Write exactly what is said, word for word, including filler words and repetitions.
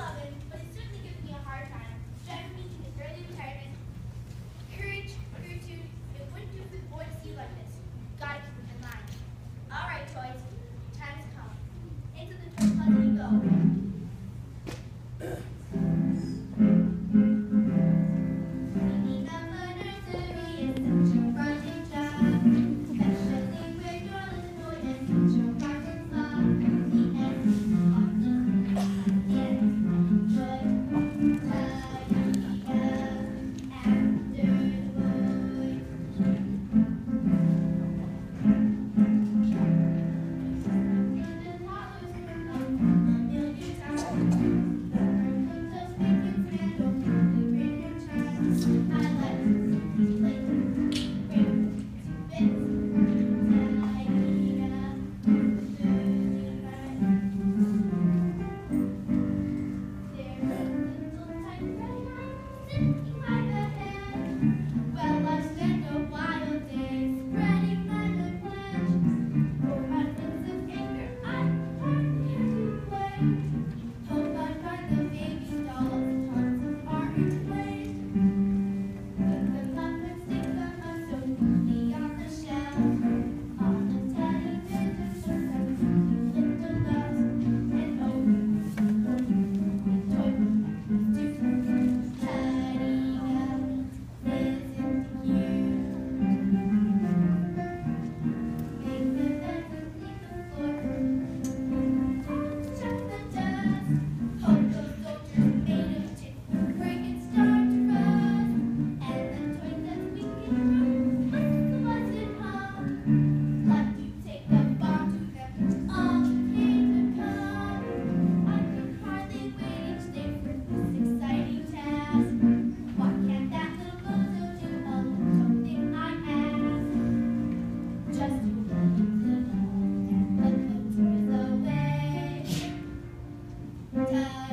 love him, but he certainly gives me a hard time, driving me to his early retirement. Courage, Gertrude, it wouldn't do for the boy to see you like this. Gotta keep him in line. All right, toys, time's come. Into the toy closet you go. Cleaning up a nursery is such a grinding job, especially where your little boy has such a marvelous love. The end of the end, good, tidy up after the boy. Well, I spent a wild day spreading my good plans. For my fits of anger, I hardly had to play. Hope I find the baby dolls, tons of art and play. Pick them up and stick them up so neatly on the shelf. On the teddy bears and some little loves. And oh, oh, toy boxes too. Tidying up isn't cute. Make the beds and clean the floor. Check the dust. Hope those soldiers made of tin will break and start to rust. And the toys that we can throw, whisk us at home. Like you take a bomb to them, all the pain to come. I can hardly wait each day for this exciting task. Why can't that little bozo do a little something I ask? Just do a little and put the toys away.